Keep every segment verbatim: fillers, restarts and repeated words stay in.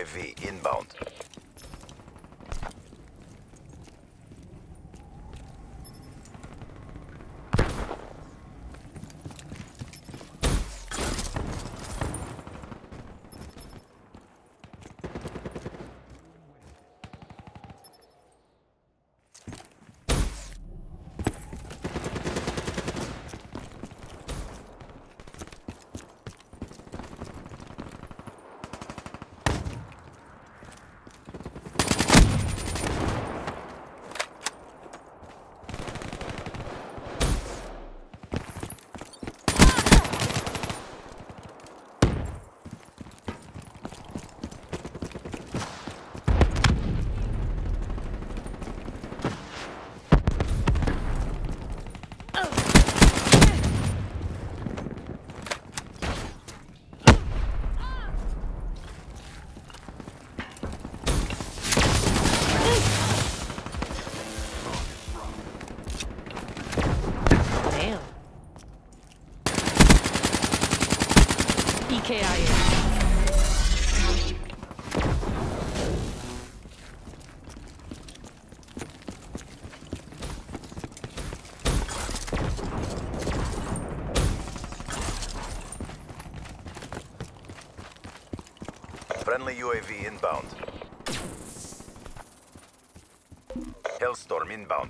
V inbound. E K I A. Friendly U A V inbound. Hellstorm inbound.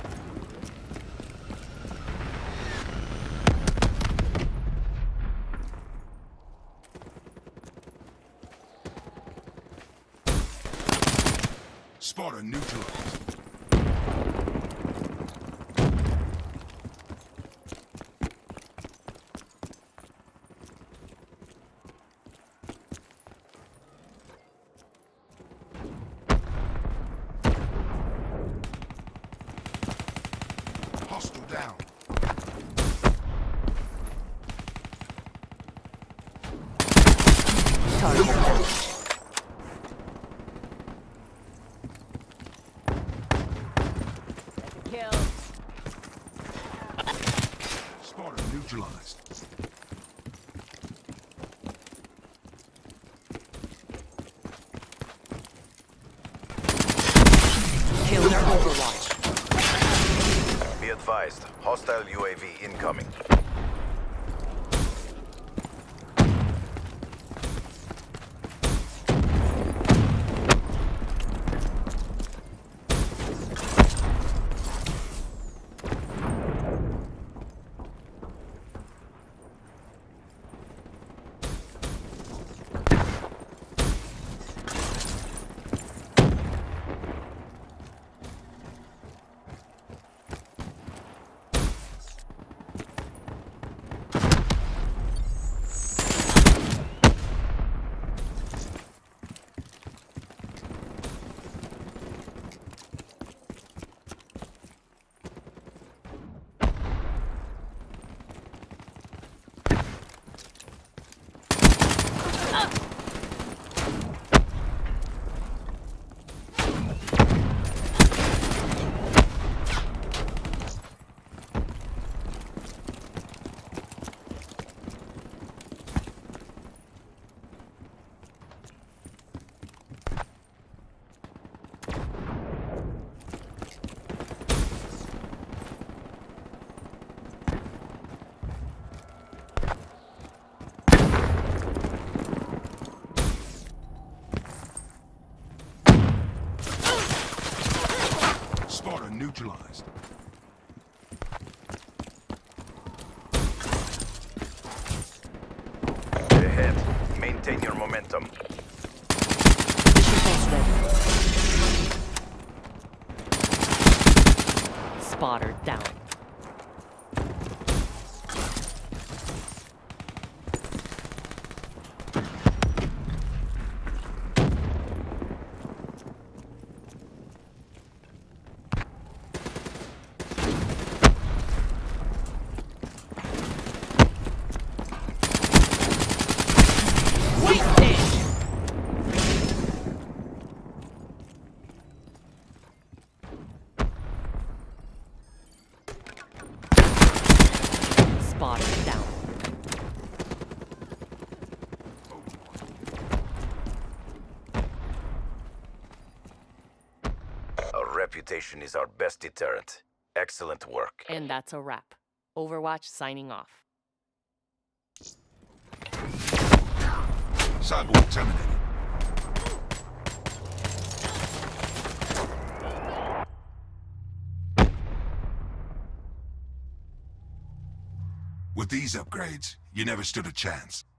Sparta neutralized. Hostile down. Target down. Kill. Sparta neutralized. Kill their Overwatch. Be advised, hostile U A V incoming. Sparta neutralized. Ahead. Maintain your momentum. Mission post ready. Spotter down. reputation is our best deterrent. Excellent work. And that's a wrap. Overwatch signing off. Cyborg terminated. With these upgrades, you never stood a chance.